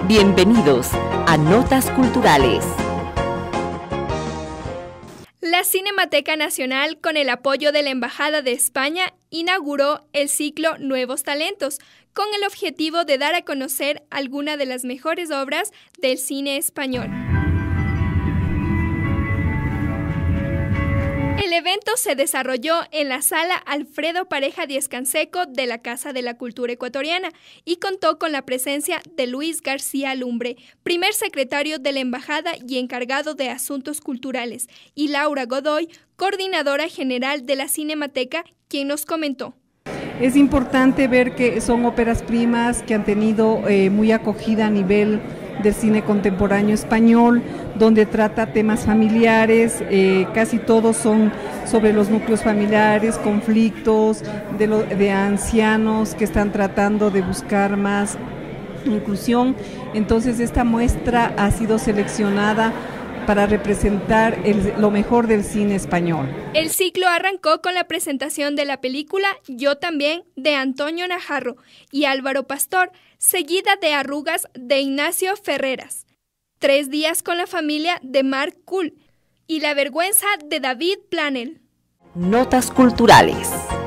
Bienvenidos a Notas Culturales. La Cinemateca Nacional, con el apoyo de la Embajada de España, inauguró el ciclo Nuevos Talentos, con el objetivo de dar a conocer algunas de las mejores obras del cine español. El evento se desarrolló en la Sala Alfredo Pareja Díez Canseco de la Casa de la Cultura Ecuatoriana y contó con la presencia de Luis García Lumbre, primer secretario de la Embajada y encargado de Asuntos Culturales, y Laura Godoy, coordinadora general de la Cinemateca, quien nos comentó. Es importante ver que son óperas primas que han tenido muy acogida a nivel del cine contemporáneo español, donde trata temas familiares, casi todos son sobre los núcleos familiares, conflictos de ancianos que están tratando de buscar más inclusión. Entonces esta muestra ha sido seleccionada para representar lo mejor del cine español. El ciclo arrancó con la presentación de la película Yo también, de Antonio Najarro y Álvaro Pastor, seguida de Arrugas, de Ignacio Ferreras, 3 días con la familia, de Marc Kuhl, y La vergüenza, de David Planel. Notas Culturales.